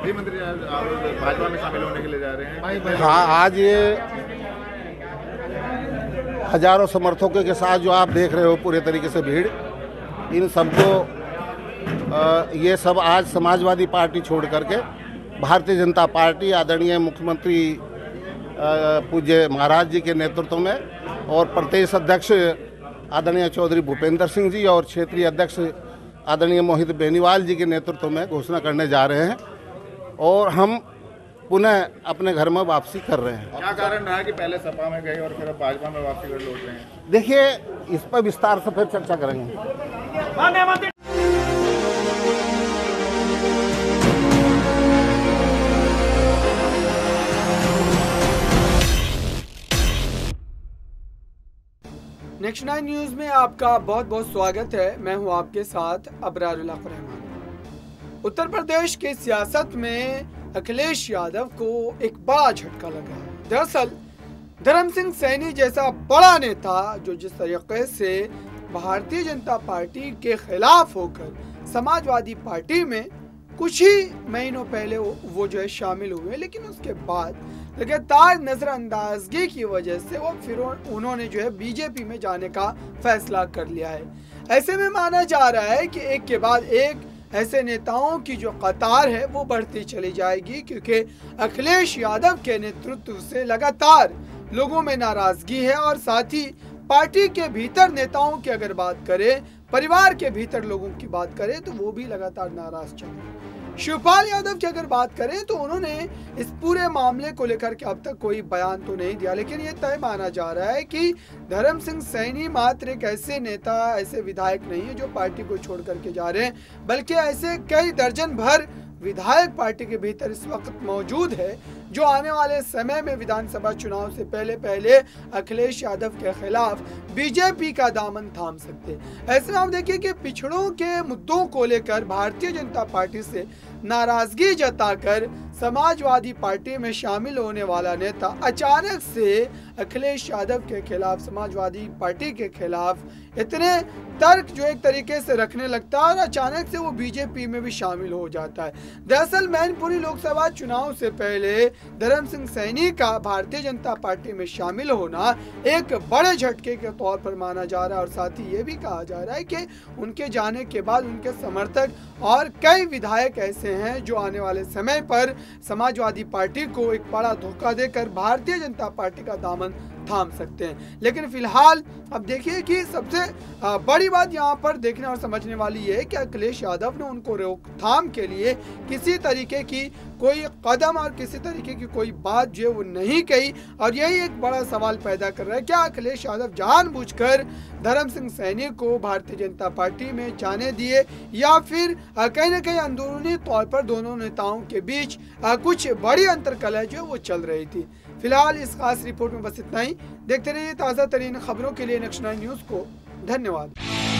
गृह मंत्री भाजपा में शामिल होने के लिए जा रहे हैं। हाँ, आज ये हजारों समर्थकों के साथ जो आप देख रहे हो पूरे तरीके से भीड़, इन सबको ये सब आज समाजवादी पार्टी छोड़ करके भारतीय जनता पार्टी आदरणीय मुख्यमंत्री पूज्य महाराज जी के नेतृत्व में और प्रदेश अध्यक्ष आदरणीय चौधरी भूपेंद्र सिंह जी और क्षेत्रीय अध्यक्ष आदरणीय मोहित बेनीवाल जी के नेतृत्व में घोषणा करने जा रहे हैं और हम पुनः अपने घर में वापसी कर रहे हैं। क्या कारण रहा कि पहले सपा में गए और फिर अब भाजपा में वापसी कर लौट रहे हैं? देखिए, इस पर विस्तार से फिर चर्चा करेंगे। नेक्स्ट 9 न्यूज में आपका बहुत बहुत स्वागत है। मैं हूं आपके साथ अबरारुल रहमान। उत्तर प्रदेश के सियासत में अखिलेश यादव को एक बड़ा झटका लगा है। दरअसल धर्म सिंह सैनी जैसा बड़ा नेता जो जिस तरीके से भारतीय जनता पार्टी के खिलाफ होकर समाजवादी पार्टी में कुछ ही महीनों पहले वो जो है शामिल हुए, लेकिन उसके बाद लगातार नजरअंदाजगी की वजह से वो फिर उन्होंने जो है बीजेपी में जाने का फैसला कर लिया है। ऐसे में माना जा रहा है कि एक के बाद एक ऐसे नेताओं की जो कतार है वो बढ़ती चली जाएगी, क्योंकि अखिलेश यादव के नेतृत्व से लगातार लोगों में नाराजगी है और साथ ही पार्टी के भीतर नेताओं की अगर बात करें, परिवार के भीतर लोगों की बात करें तो वो भी लगातार नाराज चल रहे हैं। शिवपाल यादव की अगर बात करें तो उन्होंने इस पूरे मामले को लेकर के अब तक कोई बयान तो नहीं दिया, लेकिन ये तय माना जा रहा है कि धर्म सिंह सैनी मात्र एक ऐसे नेता, ऐसे विधायक नहीं है जो पार्टी को छोड़ करके जा रहे हैं, बल्कि ऐसे कई दर्जन भर विधायक पार्टी के भीतर इस वक्त मौजूद है जो आने वाले समय में विधानसभा चुनाव से पहले अखिलेश यादव के खिलाफ बीजेपी का दामन थाम सकते हैं। ऐसे में आप देखिए कि पिछड़ों के मुद्दों को लेकर भारतीय जनता पार्टी से नाराजगी जताकर समाजवादी पार्टी में शामिल होने वाला नेता अचानक से अखिलेश यादव के खिलाफ, समाजवादी पार्टी के खिलाफ इतने तर्क जो एक तरीके से रखने लगता है और अचानक से वो बीजेपी में भी शामिल हो जाता है। दरअसल मैनपुरी लोकसभा चुनाव से पहले धर्म सिंह सैनी का भारतीय जनता पार्टी में शामिल होना एक बड़े झटके के तौर पर माना जा रहा है और साथ ही ये भी कहा जा रहा है कि उनके जाने के बाद उनके समर्थक और कई विधायक ऐसे हैं जो आने वाले समय पर समाजवादी पार्टी को एक बड़ा धोखा देकर भारतीय जनता पार्टी का दामन थाम सकते हैं। लेकिन फिलहाल अब देखिए कि सबसे बड़ी बात यहाँ पर देखने और समझने वाली ये है कि अखिलेश यादव ने उनको रोकथाम के लिए किसी तरीके की कोई कदम और किसी तरीके की कोई बात जो है वो नहीं कही, और यही एक बड़ा सवाल पैदा कर रहा है, क्या अखिलेश यादव जानबूझकर धर्म सिंह सैनी को भारतीय जनता पार्टी में जाने दिए या फिर कहीं ना कहीं अंदरूनी तौर पर दोनों नेताओं के बीच कुछ बड़ी अंतर्कलह जो है वो चल रही थी। फिलहाल इस खास रिपोर्ट में बस इतना ही। देखते रहिए ताज़ा तरीन खबरों के लिए नेक्स्ट 9 न्यूज़ को। धन्यवाद।